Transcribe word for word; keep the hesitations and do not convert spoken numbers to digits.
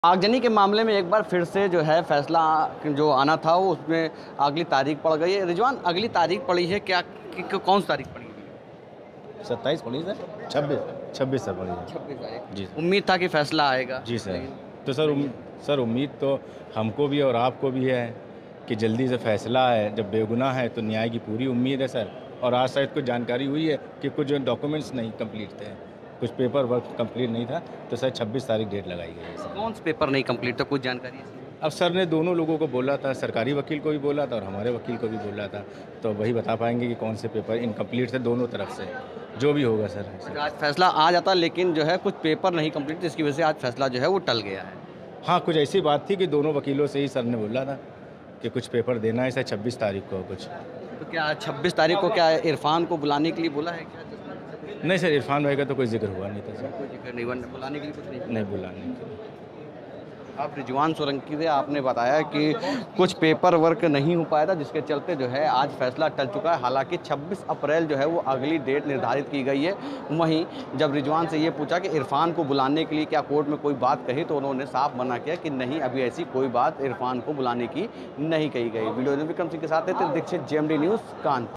आगजनी के मामले में एक बार फिर से जो है फैसला जो आना था वो उसमें अगली तारीख पड़ गई है। रिजवान, अगली तारीख पड़ी है क्या कि, कि, कौन सी तारीख पड़ी है? सत्ताईस पड़ी सर, छब्बीस छब्बीस सर पड़ी है। छब्बीस तारीख जी उम्मीद था कि फैसला आएगा। जी सर। तो सर उम, सर उम्मीद तो हमको भी और आपको भी है कि जल्दी से फैसला है। जब बेगुनाह है तो न्याय की पूरी उम्मीद है सर। और आज शायद कुछ जानकारी हुई है कि कुछ डॉक्यूमेंट्स नहीं कंप्लीट थे, कुछ पेपर वर्क कंप्लीट नहीं था, तो सर छब्बीस तारीख डेट लगाई गई है सर। कौन से पेपर नहीं कंप्लीट था, कुछ जानकारी है? अब सर ने दोनों लोगों को बोला था, सरकारी वकील को भी बोला था और हमारे वकील को भी बोला था, तो वही बता पाएंगे कि कौन से पेपर इनकम्प्लीट थे दोनों तरफ से, जो भी होगा सर। सर आज फैसला आ जाता लेकिन जो है कुछ पेपर नहीं कंप्लीट, जिसकी वजह से आज फैसला जो है वो टल गया है। हाँ, कुछ ऐसी बात थी कि दोनों वकीलों से ही सर ने बोला था कि कुछ पेपर देना है सर छब्बीस तारीख को कुछ। तो क्या छब्बीस तारीख को क्या इरफान को बुलाने के लिए बोला है क्या? नहीं सर, इरफान भाई का तो कोई जिक्र हुआ नहीं था सर। कोई जिक्र नहीं, बुलाने के लिए कुछ नहीं नहीं बुलाने के लिए। आप रिजवान सोलंकी से आपने बताया कि कुछ पेपर वर्क नहीं हो पाया था, जिसके चलते जो है आज फैसला टल चुका है। हालांकि छब्बीस अप्रैल जो है वो अगली डेट निर्धारित की गई है। वहीं जब रिजवान से ये पूछा कि इरफान को बुलाने के लिए क्या कोर्ट में कोई बात कही, तो उन्होंने साफ मना किया कि नहीं, अभी ऐसी कोई बात इरफान को बुलाने की नहीं कही गई। वीडियो विक्रम सिंह के साथ है दीक्षित, जेएमडी न्यूज़, कानपुर।